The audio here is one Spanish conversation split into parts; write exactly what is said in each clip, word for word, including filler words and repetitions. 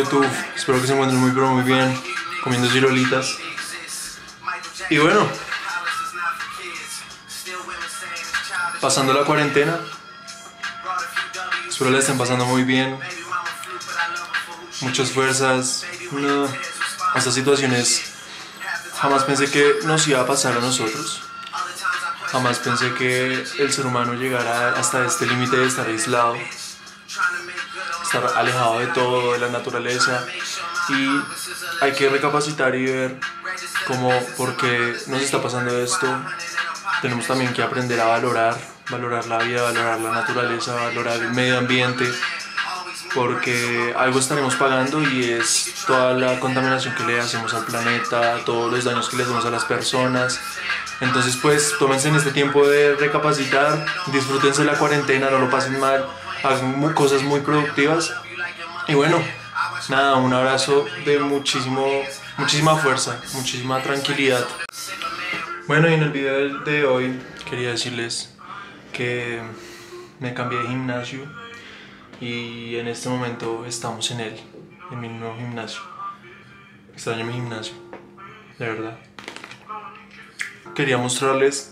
YouTube? Espero que se encuentren muy pero muy bien, comiendo cirolitas. Y bueno, pasando la cuarentena. Espero la estén pasando muy bien. Muchas fuerzas. No, estas situaciones jamás pensé que nos iba a pasar a nosotros. Jamás pensé que el ser humano llegara hasta este límite de estar aislado, estar alejado de todo, de la naturaleza. Y hay que recapacitar y ver cómo, por qué nos está pasando esto. Tenemos también que aprender a valorar, valorar la vida, valorar la naturaleza, valorar el medio ambiente, porque algo estaremos pagando y es toda la contaminación que le hacemos al planeta, todos los daños que le hacemos a las personas. Entonces pues tómense en este tiempo de recapacitar, disfrútense la cuarentena, no lo pasen mal, hagan cosas muy productivas. Y bueno, nada, un abrazo de muchísimo, muchísima fuerza, muchísima tranquilidad. Bueno, y en el video de hoy quería decirles que me cambié de gimnasio y en este momento estamos en él, en mi nuevo gimnasio. Extraño mi gimnasio, de verdad. Quería mostrarles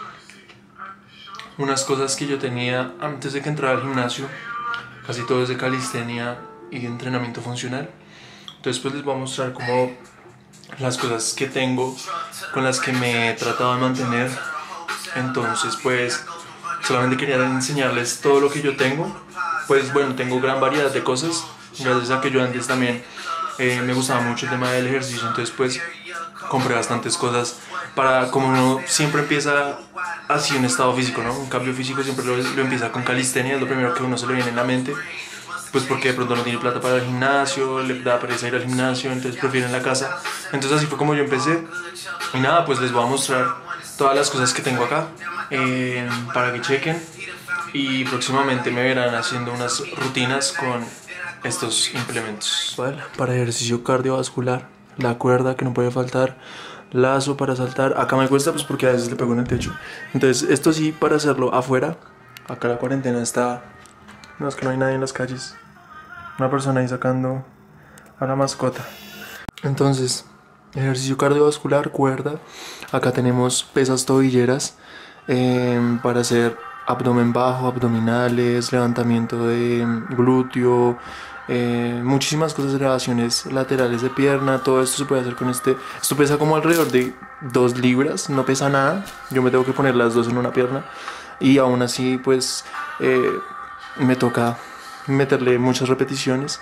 unas cosas que yo tenía antes de que entrara al gimnasio. Casi todo es de calistenia y de entrenamiento funcional. Entonces pues les voy a mostrar como las cosas que tengo, con las que me he tratado de mantener. Entonces pues solamente quería enseñarles todo lo que yo tengo. Pues bueno, tengo gran variedad de cosas, gracias a que yo antes también eh, me gustaba mucho el tema del ejercicio. Entonces pues compré bastantes cosas para, como uno siempre empieza así un estado físico, ¿no? Un cambio físico siempre lo, lo empieza con calistenia, es lo primero que a uno se le viene en la mente. Pues porque de pronto no tiene plata para el gimnasio, le da pereza ir al gimnasio, entonces prefiere en la casa. Entonces así fue como yo empecé. Y nada, pues les voy a mostrar todas las cosas que tengo acá eh, para que chequen. Y próximamente me verán haciendo unas rutinas con estos implementos. Vale, para ejercicio cardiovascular, la cuerda que no puede faltar, lazo para saltar. Acá me cuesta pues porque a veces le pego en el techo. Entonces esto sí para hacerlo afuera. Acá la cuarentena está... No, es que no hay nadie en las calles. Una persona ahí sacando a la mascota. Entonces, ejercicio cardiovascular, cuerda. Acá tenemos pesas tobilleras eh, para hacer abdomen bajo, abdominales, levantamiento de glúteo, eh, muchísimas cosas, elevaciones laterales de pierna. Todo esto se puede hacer con este. Esto pesa como alrededor de dos libras, no pesa nada. Yo me tengo que poner las dos en una pierna y aún así pues eh, me toca meterle muchas repeticiones.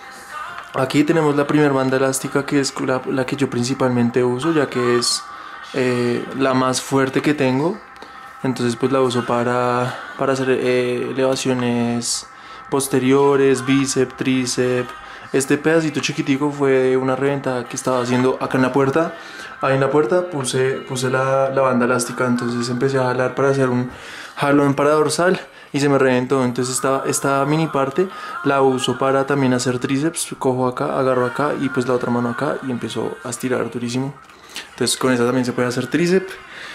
Aquí tenemos la primera banda elástica, que es la, la que yo principalmente uso, ya que es eh, la más fuerte que tengo. Entonces pues la uso para, para hacer eh, elevaciones posteriores, bíceps, tríceps. Este pedacito chiquitico fue de una reventada que estaba haciendo acá en la puerta. Ahí en la puerta puse, puse la, la banda elástica, entonces empecé a jalar para hacer un jalón para dorsal y se me reventó. Entonces esta, esta mini parte la uso para también hacer tríceps. Cojo acá, agarro acá y pues la otra mano acá y empiezo a estirar durísimo. Entonces con esta también se puede hacer tríceps.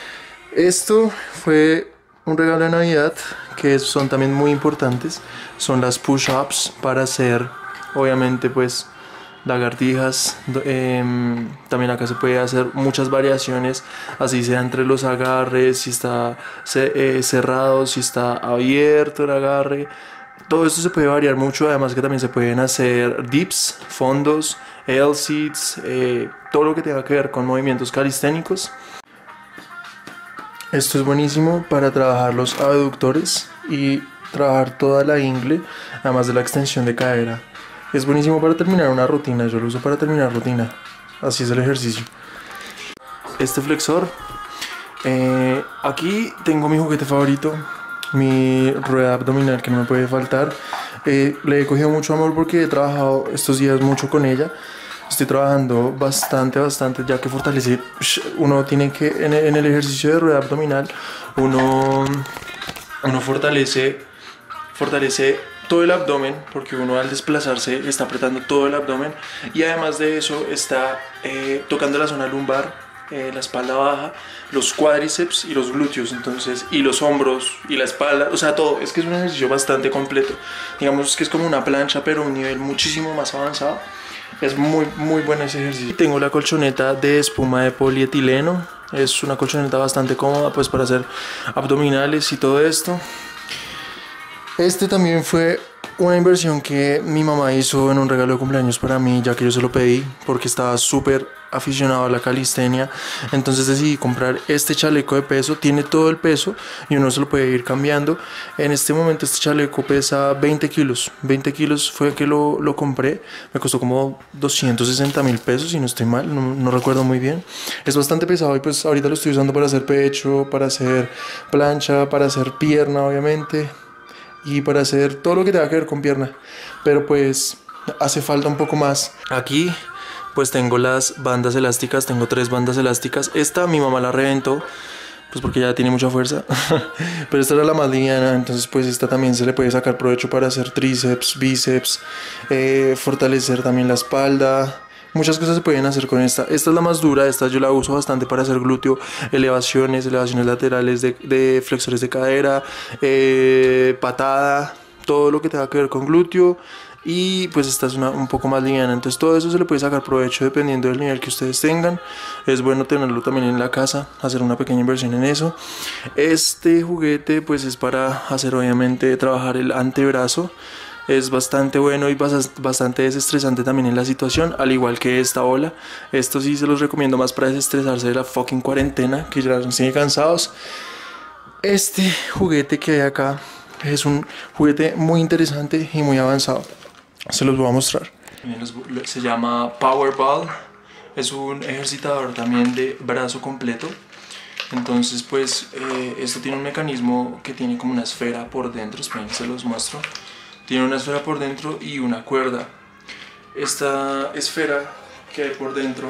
Esto fue un regalo de Navidad que son también muy importantes. Son las push-ups para hacer, obviamente, pues lagartijas. Eh, también acá se puede hacer muchas variaciones, así sea entre los agarres, si está eh, cerrado, si está abierto el agarre. Todo esto se puede variar mucho. Además que también se pueden hacer dips, fondos, L-sits, eh, todo lo que tenga que ver con movimientos calisténicos. Esto es buenísimo para trabajar los abductores y trabajar toda la ingle, además de la extensión de cadera. Es buenísimo para terminar una rutina, yo lo uso para terminar rutina. Así es el ejercicio. Este flexor, eh, aquí tengo mi juguete favorito, mi rueda abdominal que no me puede faltar. Eh, le he cogido mucho amor porque he trabajado estos días mucho con ella. Estoy trabajando bastante, bastante, ya que fortalece. Uno tiene que, en el, en el ejercicio de rueda abdominal, uno, uno fortalece, fortalece todo el abdomen, porque uno al desplazarse está apretando todo el abdomen y además de eso está eh, tocando la zona lumbar, eh, la espalda baja, los cuádriceps y los glúteos, entonces, y los hombros y la espalda, o sea, todo. Es que es un ejercicio bastante completo. Digamos que es como una plancha, pero a un nivel muchísimo más avanzado. Es muy, muy bueno ese ejercicio. Tengo la colchoneta de espuma de polietileno. Es una colchoneta bastante cómoda, pues, para hacer abdominales y todo esto. Este también fue una inversión que mi mamá hizo en un regalo de cumpleaños para mí, ya que yo se lo pedí porque estaba súper aficionado a la calistenia. Entonces decidí comprar este chaleco de peso. Tiene todo el peso y uno se lo puede ir cambiando. En este momento este chaleco pesa veinte kilos. veinte kilos fue que lo, lo compré. Me costó como doscientos sesenta mil pesos, si no estoy mal, no, no recuerdo muy bien. Es bastante pesado y pues ahorita lo estoy usando para hacer pecho, para hacer plancha, para hacer pierna obviamente, y para hacer todo lo que tenga que ver con pierna, pero pues hace falta un poco más. Aquí pues tengo las bandas elásticas, tengo tres bandas elásticas. Esta mi mamá la reventó, pues porque ya tiene mucha fuerza, pero esta era la más liviana, entonces pues esta también se le puede sacar provecho para hacer tríceps, bíceps, eh, fortalecer también la espalda. Muchas cosas se pueden hacer con esta. Esta es la más dura, esta yo la uso bastante para hacer glúteo, elevaciones, elevaciones laterales de, de flexores de cadera, eh, patada, todo lo que tenga que ver con glúteo. Y pues esta es una, un poco más liviana, entonces todo eso se le puede sacar provecho dependiendo del nivel que ustedes tengan. Es bueno tenerlo también en la casa, hacer una pequeña inversión en eso. Este juguete pues es para hacer obviamente trabajar el antebrazo. Es bastante bueno y bastante desestresante también en la situación, al igual que esta ola. Esto sí se los recomiendo más para desestresarse de la fucking cuarentena, que ya nos tiene cansados. Este juguete que hay acá es un juguete muy interesante y muy avanzado. Se los voy a mostrar. Se llama Powerball. Es un ejercitador también de brazo completo. Entonces pues eh, esto tiene un mecanismo que tiene como una esfera por dentro. Esperen, se los muestro. Tiene una esfera por dentro y una cuerda. Esta esfera que hay por dentro,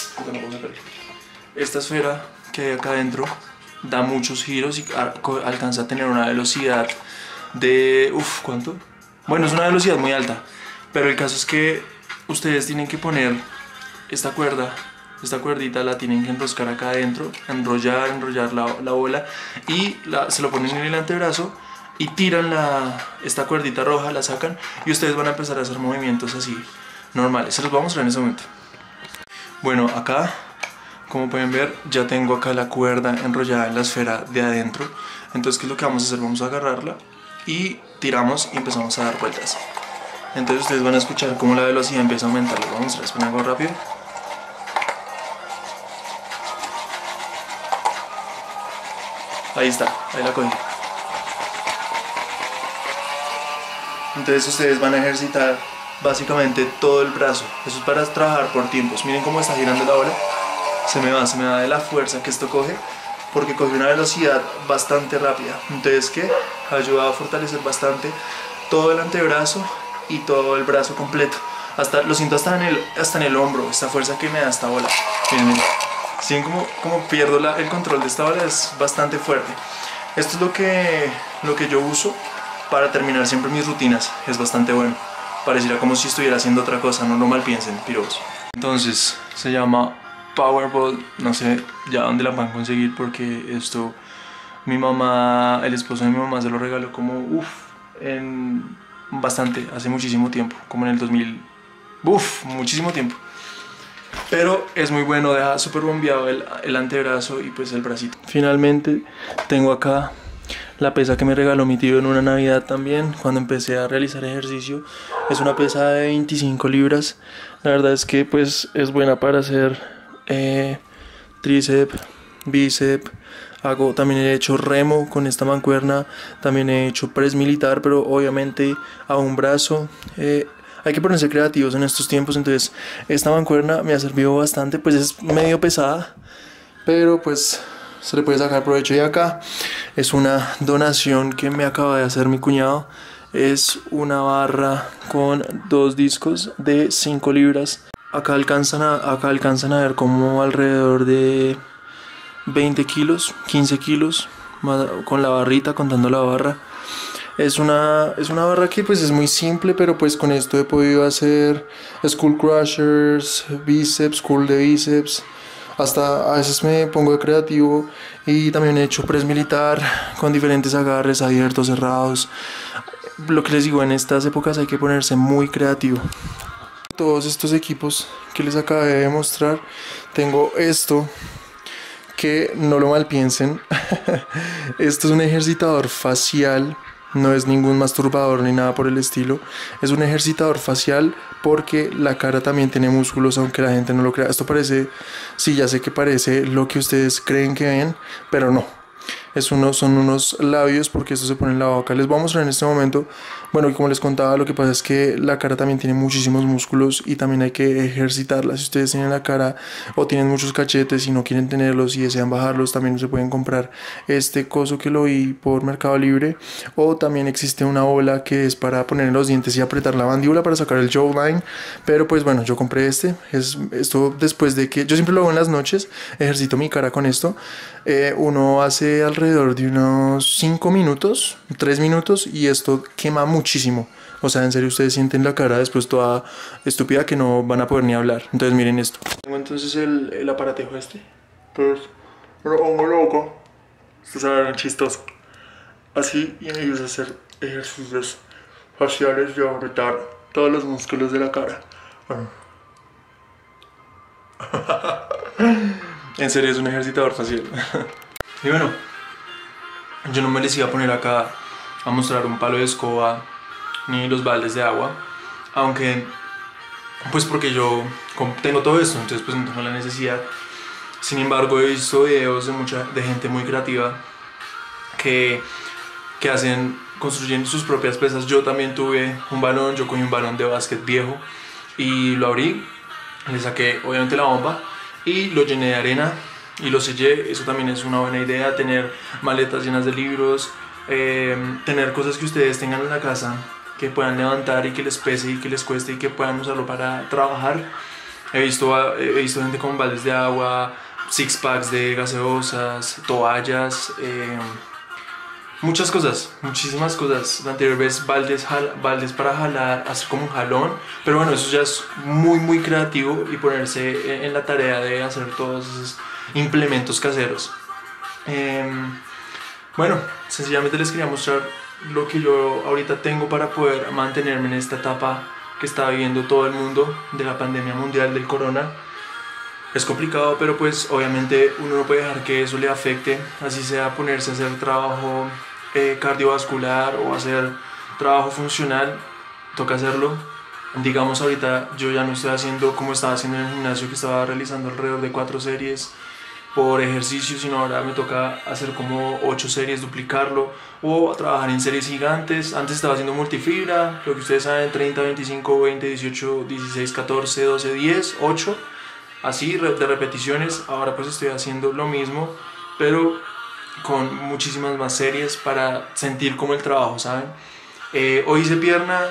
esta esfera que hay acá adentro da muchos giros y alcanza a tener una velocidad de... Uf, ¿cuánto? Bueno, es una velocidad muy alta, pero el caso es que ustedes tienen que poner esta cuerda, esta cuerdita la tienen que enroscar acá adentro, enrollar, enrollar la, la bola y la, se lo ponen en el antebrazo y tiran la, esta cuerdita roja, la sacan y ustedes van a empezar a hacer movimientos así normales. Se los voy a mostrar en ese momento. Bueno, acá, como pueden ver, ya tengo acá la cuerda enrollada en la esfera de adentro. Entonces, ¿qué es lo que vamos a hacer? Vamos a agarrarla y tiramos y empezamos a dar vueltas. Entonces ustedes van a escuchar cómo la velocidad empieza a aumentar. Les voy a mostrar, esperen algo rápido. Ahí está, ahí la cogí. Entonces ustedes van a ejercitar básicamente todo el brazo. Eso es para trabajar por tiempos. Miren cómo está girando la bola. Se me va, se me va de la fuerza que esto coge, porque coge una velocidad bastante rápida. Entonces que ayuda a fortalecer bastante todo el antebrazo y todo el brazo completo. Hasta, lo siento hasta en el, hasta en el hombro, esta fuerza que me da esta bola. Miren, miren. ¿Sí? como, como pierdo la, el control de esta bola, es bastante fuerte. Esto es lo que, lo que yo uso para terminar siempre mis rutinas. Es bastante bueno. Pareciera como si estuviera haciendo otra cosa, no lo mal piensen, piros. Entonces, se llama Powerball. No sé ya dónde la van a conseguir, porque esto, mi mamá, el esposo de mi mamá se lo regaló como, uff, en bastante, hace muchísimo tiempo, como en el dos mil, uff, muchísimo tiempo. Pero es muy bueno, deja súper bombeado el, el antebrazo y pues el bracito. Finalmente tengo acá la pesa que me regaló mi tío en una Navidad también, cuando empecé a realizar ejercicio. Es una pesa de veinticinco libras. La verdad es que pues es buena para hacer eh, tríceps, bíceps. Hago, también he hecho remo con esta mancuerna. También he hecho press militar, pero obviamente a un brazo. Eh, hay que ponerse creativos en estos tiempos. Entonces esta mancuerna me ha servido bastante. Pues es medio pesada, pero pues se le puede sacar provecho. Y acá es una donación que me acaba de hacer mi cuñado. Es una barra con dos discos de cinco libras. Acá alcanzan a, acá alcanzan a ver como alrededor de veinte kilos, quince kilos con la barrita, contando la barra. Es una, es una barra que pues es muy simple, pero pues con esto he podido hacer skull crushers, bíceps, curl de bíceps, Hasta a veces me pongo de creativo y también he hecho press militar con diferentes agarres abiertos, cerrados. Lo que les digo, en estas épocas hay que ponerse muy creativo. Todos estos equipos que les acabé de mostrar, tengo esto que no lo malpiensen. Esto es un ejercitador facial, no es ningún masturbador ni nada por el estilo. Es un ejercitador facial porque la cara también tiene músculos, aunque la gente no lo crea. Esto parece, sí, ya sé que parece lo que ustedes creen que ven, pero no. Es uno, son unos labios porque esto se pone en la boca. Les voy a mostrar en este momento. Bueno, como les contaba, lo que pasa es que la cara también tiene muchísimos músculos y también hay que ejercitarla. Si ustedes tienen la cara o tienen muchos cachetes y no quieren tenerlos y desean bajarlos, también se pueden comprar este coso que lo vi por Mercado Libre. O también existe una bola que es para poner en los dientes y apretar la mandíbula para sacar el jawline. Pero pues bueno, yo compré este. Es, esto después de que yo siempre lo hago en las noches, ejercito mi cara con esto. Eh, uno hace alrededor de unos cinco minutos, tres minutos, y esto quema muchísimo. O sea, en serio, ustedes sienten la cara después toda estúpida que no van a poder ni hablar. Entonces miren esto. Tengo entonces el, el aparatejo este. Entonces, lo pongo loco. Esto se ve chistoso. Así, y me ayuda a hacer ejercicios faciales y a apretar todos los músculos de la cara. Bueno. En serio, es un ejercitador facial. Y bueno, yo no me les iba a poner acá a mostrar un palo de escoba ni los baldes de agua, aunque pues porque yo tengo todo esto, entonces pues no tengo la necesidad. Sin embargo, he visto videos de mucha de gente muy creativa que, que hacen, construyendo sus propias pesas. Yo también tuve un balón, yo cogí un balón de básquet viejo y lo abrí, le saqué obviamente la bomba y lo llené de arena y lo sellé. Eso también es una buena idea, tener maletas llenas de libros, eh, tener cosas que ustedes tengan en la casa que puedan levantar y que les pese y que les cueste y que puedan usarlo para trabajar. He visto, he visto gente con baldes de agua, six packs de gaseosas, toallas, eh, muchas cosas, muchísimas cosas. La anterior vez baldes, jal, baldes para jalar, hacer como un jalón, pero bueno, eso ya es muy muy creativo y ponerse en la tarea de hacer todos esos implementos caseros. Eh, bueno, sencillamente les quería mostrar lo que yo ahorita tengo para poder mantenerme en esta etapa que está viviendo todo el mundo de la pandemia mundial del corona. Es complicado, pero pues obviamente uno no puede dejar que eso le afecte, así sea ponerse a hacer trabajo eh, cardiovascular o hacer trabajo funcional, toca hacerlo. Digamos, ahorita yo ya no estoy haciendo como estaba haciendo en el gimnasio, que estaba realizando alrededor de cuatro series por ejercicio, sino ahora me toca hacer como ocho series, duplicarlo, o trabajar en series gigantes. Antes estaba haciendo multifibra, lo que ustedes saben, treinta, veinticinco, veinte, dieciocho, dieciséis, catorce, doce, diez, ocho, así de repeticiones. Ahora pues estoy haciendo lo mismo, pero con muchísimas más series para sentir como el trabajo, ¿saben? Eh, hoy hice pierna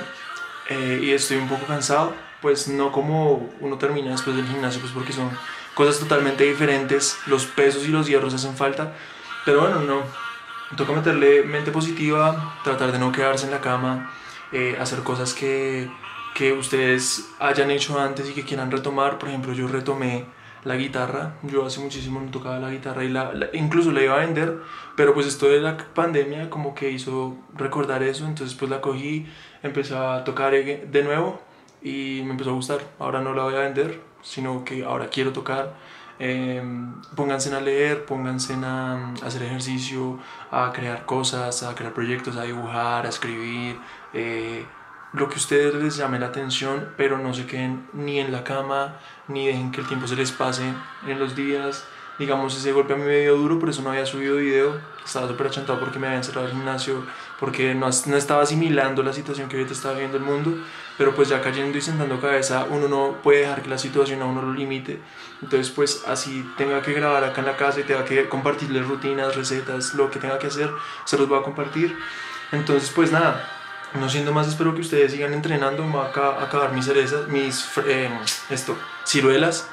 eh, y estoy un poco cansado, pues no como uno termina después del gimnasio, pues porque son cosas totalmente diferentes, los pesos y los hierros hacen falta, pero bueno, no, toca meterle mente positiva, tratar de no quedarse en la cama, eh, hacer cosas que, que ustedes hayan hecho antes y que quieran retomar. Por ejemplo, yo retomé la guitarra, yo hace muchísimo no tocaba la guitarra y la, la, incluso la iba a vender, pero pues esto de la pandemia como que hizo recordar eso, entonces pues la cogí, empecé a tocar de nuevo y me empezó a gustar. Ahora no la voy a vender, sino que ahora quiero tocar. Eh, pónganse a leer, pónganse a hacer ejercicio, a crear cosas, a crear proyectos, a dibujar, a escribir, eh, lo que a ustedes les llame la atención, pero no se queden ni en la cama, ni dejen que el tiempo se les pase en los días. Digamos, ese golpe a mí me dio duro, por eso no había subido video, estaba súper achantado porque me habían cerrado el gimnasio, porque no, no estaba asimilando la situación que ahorita está viviendo el mundo, pero pues ya cayendo y sentando cabeza, uno no puede dejar que la situación a uno lo limite. Entonces pues así tenga que grabar acá en la casa y tenga que compartirles rutinas, recetas, lo que tenga que hacer, se los voy a compartir. Entonces pues nada, no siendo más, espero que ustedes sigan entrenando. Me voy a acabar mis cerezas, mis eh, esto, ciruelas,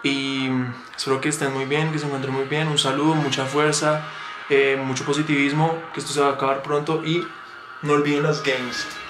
y espero que estén muy bien, que se encuentren muy bien. Un saludo, mucha fuerza, eh, mucho positivismo, que esto se va a acabar pronto y no olviden las games.